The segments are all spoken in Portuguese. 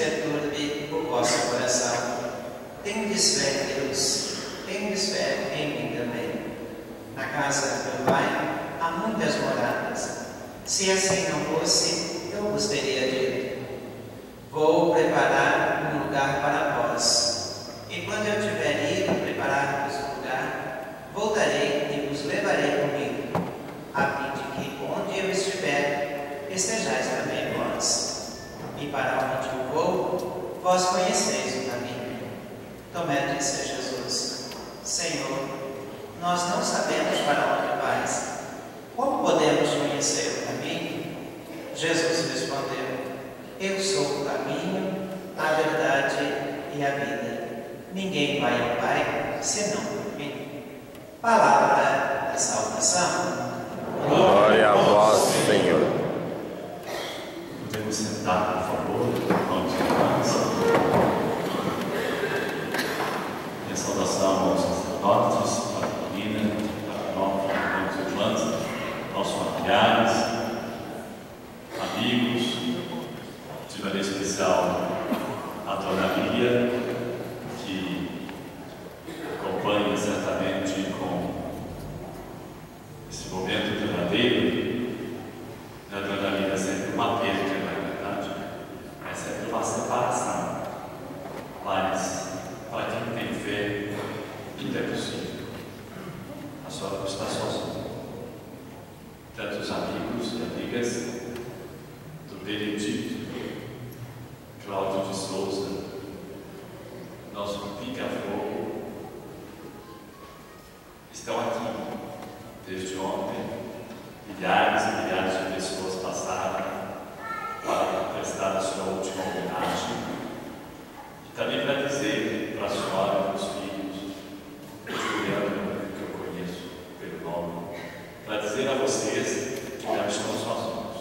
perturbe o vosso coração. Tendes fé em Deus, tendes fé em mim também. Na casa do meu Pai há muitas moradas. Se assim não fosse, eu vos teria dito: vou preparar um lugar para vós. E quando eu tiver ido preparar-vos um lugar, voltarei e vos levarei comigo, a fim de que onde eu estiver, estejais também vós. E para onde eu vou, vós conheceis o caminho. Tomé disse a Jesus: Senhor, nós não sabemos para onde vais. Como podemos conhecer o caminho? Jesus respondeu: Eu sou o caminho, a verdade e a vida. Ninguém vai ao Pai senão por mim. Palavra da salvação. Glória a vós, Senhor. Podemos sentar, por favor, vamos sentar. Minha saudação aos sacerdotes, para a menina, para nós, os irmãos, nossos familiares, amigos, de maneira especial a Dona Lia, que acompanha certamente com esse momento verdadeiro. A Dona Lia é sempre uma perda, na verdade, é sempre uma separação, mas para quem tem fé, tudo é possível. A senhora não está sozinha. Tantos amigos e amigas do Benedito, Cláudio de Souza, nosso pica-fogo, estão aqui desde ontem. Milhares e milhares de pessoas passaram para prestar a sua última homenagem e também para dizer para a senhora e para os filhos, Juliano, que eu conheço pelo nome, para dizer a vocês que não estão sozinhos.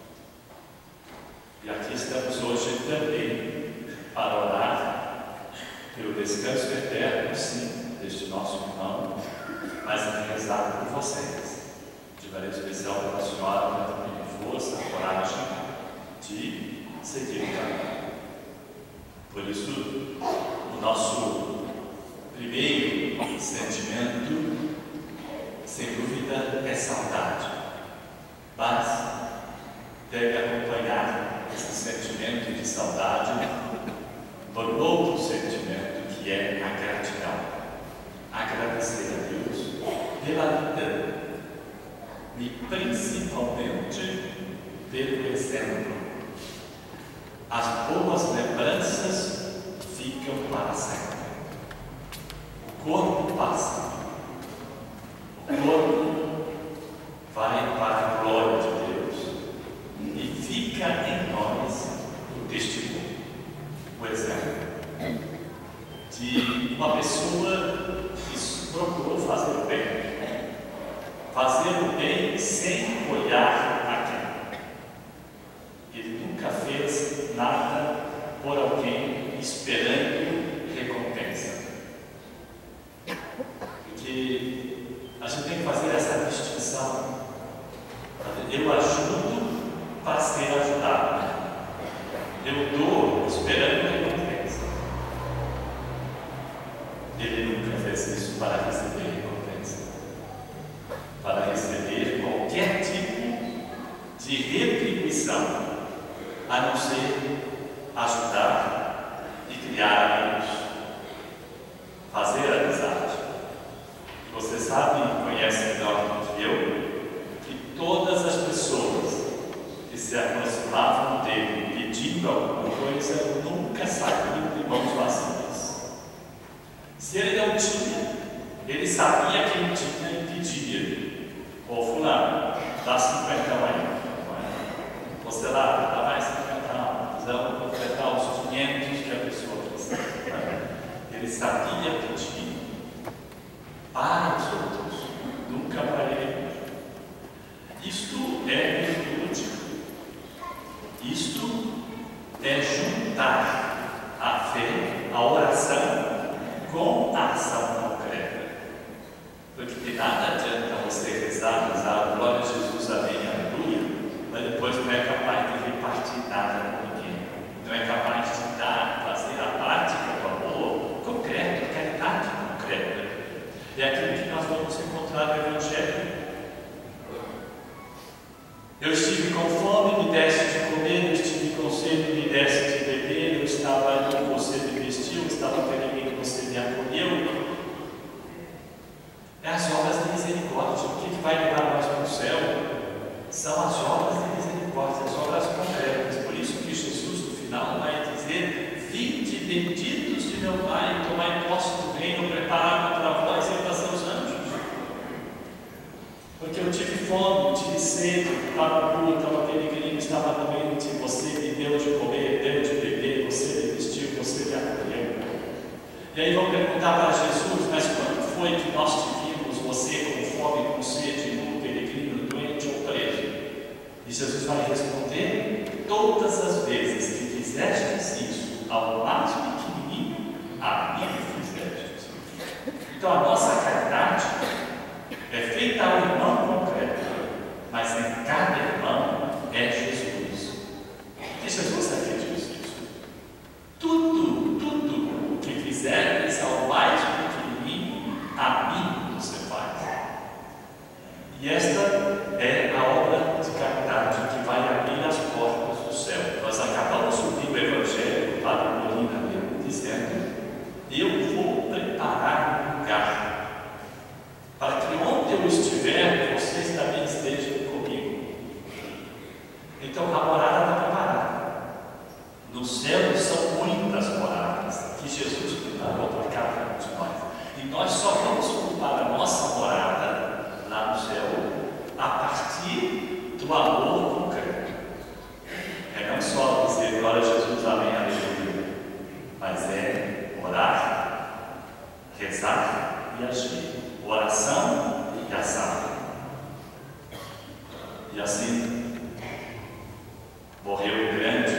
E aqui estamos hoje também para orar pelo descanso eterno, sim, deste nosso irmão, mas também rezar por vocês, de maneira especial para a senhora, para ter força, coragem de seguir o caminho. Por isso, o nosso primeiro sentimento, sem dúvida, é saudade, mas deve acompanhar esse sentimento de saudade por outro sentimento, que é a gratidão. Agradecer a Deus pela vida e principalmente pelo exemplo. As boas lembranças ficam para sempre. O corpo passa, o corpo vai para a glória de Deus e fica em nós o testemunho, o exemplo de uma pessoa que procurou fazer o bem sem olhar a quem. Ele nunca fez nada por alguém esperando recompensa. Porque a gente tem que fazer essa distinção. Eu ajudo para ser ajudado. Eu dou esperando recompensa. Ele nunca fez isso para receber recompensa, para receber qualquer tipo de retribuição, a não ser ajudar e criar amigos, fazer amizade. Você sabe e conhece melhor do que eu que todas as pessoas que se aproximavam dele pedindo alguma coisa nunca saíam de mãos vazias. Se ele não tinha, ele sabia quem tinha e pedia: ô fulano, dá 50 aí. Você lá, dá mais 50, precisamos completar os 500 que a pessoa precisa. Ele sabia pedir para os outros, nunca para ele. Isto é virtude. Isto é juntar a fé, a oração, com a ação concreta. Porque de nada adianta você rezar, glória a Jesus, amém, aleluia, mas depois não é capaz de repartir nada com ninguém, não é capaz de Eu estive com fome, me deste de comer, eu estive com sede, me deste de beber, eu estava nu, você me vestiu, eu estava perdido, você me acolheu. É as obras de misericórdia. O que vai levar nós para o céu? São as obras de misericórdia, as obras concretas. Por isso que Jesus, no final, vai dizer: vinde benditos de meu Pai, tomai posse do reino preparado para vós e para seus anjos. Porque eu tive fome, eu tive sede, estava nu, estava peregrino, estava doente, você me deu de comer, deu de beber, você me vestiu, você me acolheu. E aí vão perguntar para Jesus: mas quando foi que nós te vimos, você com fome, com sede, nu, peregrino, doente ou preso? E Jesus vai responder: todas as vezes que fizestes isso ao mais pequenininho, a mim fizestes. Então a nossa caridade é feita ao irmão concreto, mas em cada irmão é Jesus. E Jesus é que diz isso. Tudo o que fizerdes ao mais pequenininho, a mim você faz. E esta é a obra de caridade que vai abrir as portas do céu. Nós acabamos de ouvir o Evangelho do Padre Molina dizendo: eu vou preparar um lugar para que onde eu estiver, vocês também estejam comigo. Então a morada está preparada. No céu são muitas moradas que Jesus preparou para cada um de nós. E nós só vamos ocupar a nossa morada lá no céu a partir do amor concreto. É não só dizer glória a Jesus, amém, aleluia, mas é orar, rezar e agir. Oração e ação. E assim morreu um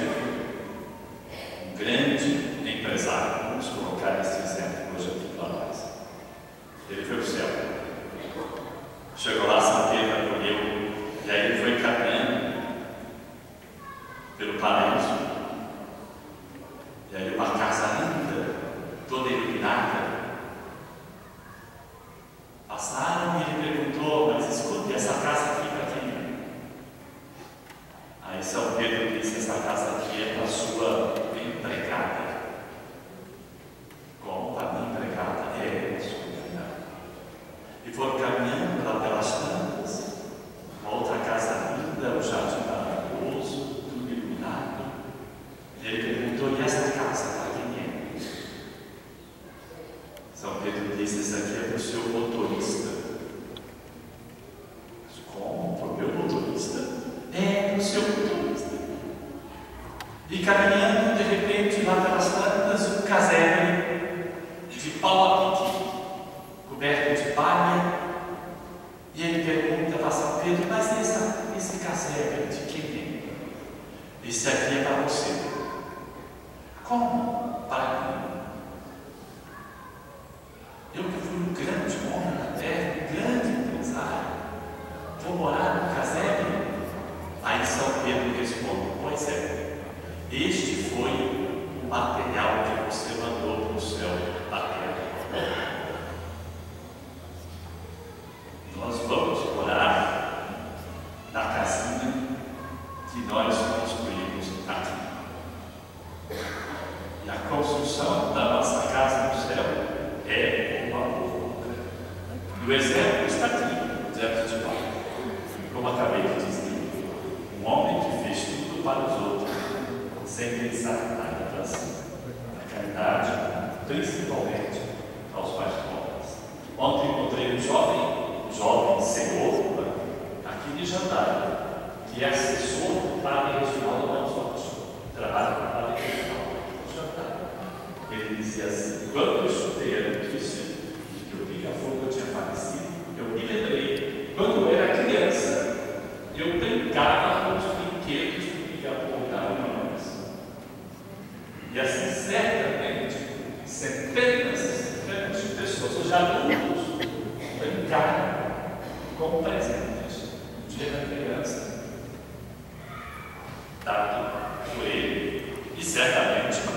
grande empresário. Vamos colocar esse exemplo hoje aqui para nós. Ele foi para o céu. Chegou lá, São Pedro acolheu. E aí ele foi caminhando pelo paraíso. E aí uma casa linda, toda iluminada. Passaram e ele perguntou: mas escute, essa casa fica aqui? Aí São Pedro disse: essa casa aqui é para a sua empregada. Como para a minha empregada? É a sua empregada. E foram caminhando lá pelas tantas, uma outra casa linda, um jardim maravilhoso, tudo iluminado. E ele perguntou: e essa casa para quem é? São Pedro disse: essa aqui é para o seu motorista. Como? Para o meu motorista? É para o seu motorista. E caminhando, de repente, lá pelas tantas, um casebre de pau a pique, coberto de palha. E ele pergunta para São Pedro: mas esse casebre de quem é? Esse aqui é para você. Como? Para mim. Eu que fui um grande homem na terra, um grande empresário, vou morar no casebre? Aí São Pedro responde: pois é, este foi o material que você mandou para o céu da terra. Nós vamos morar na casinha que nós construímos aqui. E a construção da nossa casa no céu é o amor. E o exemplo está aqui, o exemplo de Paulo. Como acabei de dizer, um homem que fez tudo para os outros, sem pensar nada para si. A caridade, principalmente aos mais pobres. Ontem encontrei um jovem senhor, aqui de Jandaia, que é assessor do Padre Reginaldo Manzotti. Trabalha com o Padre Reginaldo de Jandaia. Ele dizia assim: quando eu estudei a notícia de que o Pica-Fogo tinha falecido, eu me lembrei, quando eu era criança, eu brincava com os brinquedos do Pica-Fogo da Irmãs. E assim, certamente, centenas de pessoas, os adultos, brincaram com presentes no dia da criança, dado por ele, e certamente